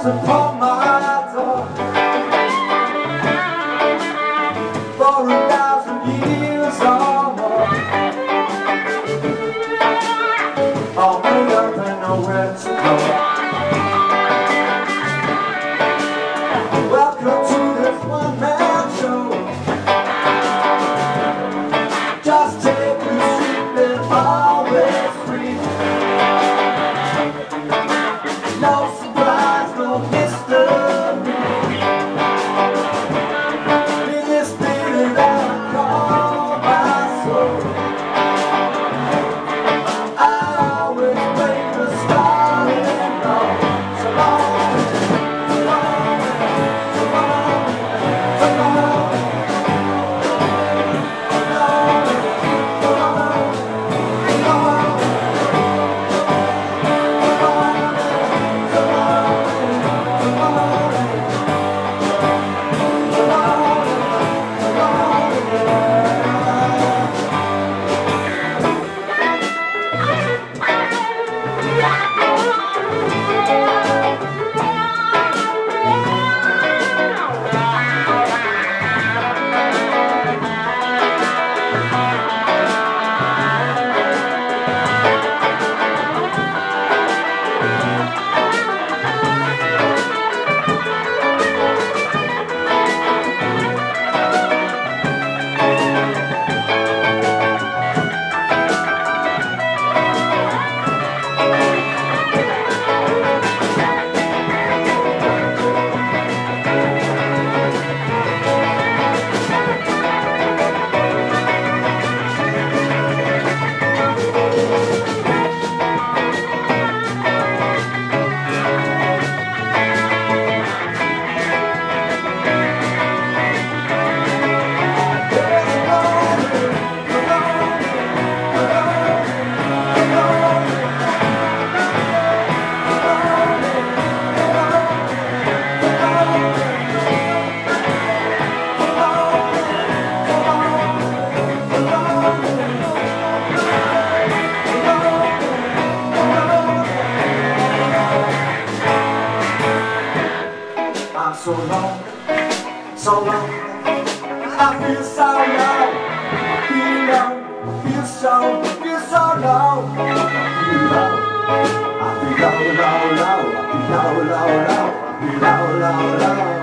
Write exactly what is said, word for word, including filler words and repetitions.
upon my door for a thousand years or more. All made up and nowhere to go. Welcome to this one-man show. Just take it cheap and always free. No surprise, no mystery. In this feeling that I call my soul, I always wait for starting off. So long, so long, so long, so long, so long, so long, so long, so long, so long, so long, yeah. I'm so long, so long. I feel so low. I feel low, I feel so, I feel so low. I feel low, I feel low, low, low. I feel low, low, low. I feel low, low, low.